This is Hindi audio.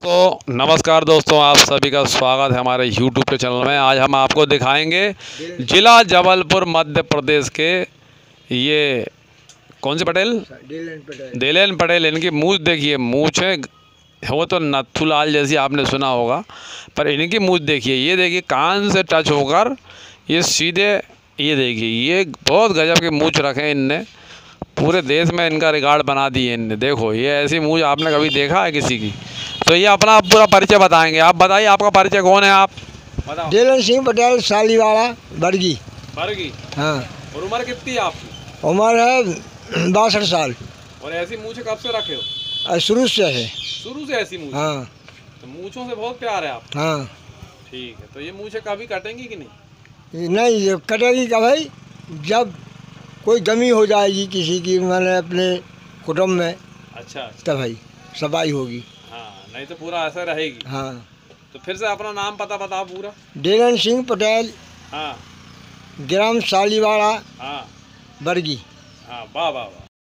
तो नमस्कार दोस्तों, आप सभी का स्वागत है हमारे YouTube के चैनल में। आज हम आपको दिखाएंगे जिला जबलपुर मध्य प्रदेश के ये कौन से पटेल, देलेन पटेल। इनकी मूछ देखिए, मूछ है वो तो नथुलाल जैसी आपने सुना होगा, पर इनकी मूछ देखिए। ये देखिए कान से टच होकर ये सीधे, ये देखिए ये बहुत गजब की मूछ रखे इनने। पूरे देश में इनका रिकॉर्ड बना दिए इनने। देखो ये ऐसी मूछ आपने कभी देखा है किसी की? तो ये अपना पूरा परिचय बताएंगे। आप बताइए, आपका परिचय कौन है? आप बताओ। देलेन सिंह पटेल, सालीवाड़ा, बरगी। बरगी। हाँ। और उम्र कितनी है आपकी? उम्र है 62 साल। और ऐसी मूछें कब से रखे हो? शुरू से है। शुरू से ऐसी मूछ? हाँ। तो मूछों से बहुत प्यार है आप? हाँ। ठीक है, तो ये मूछें कभी कटेंगी कि नहीं? नहीं, ये कटेगी का भाई, जब कोई गमी हो जाएगी किसी की, मैंने अपने कुटुंब में, अच्छा। तब भाई सफाई होगी। हाँ, नहीं तो पूरा ऐसा रहेगी। हाँ। तो फिर से अपना नाम पता बताओ पूरा। देलेन सिंह पटेल। हाँ। ग्राम सालीवाड़ा, हाँ। बरगी। हाँ, वाह वाह वाह।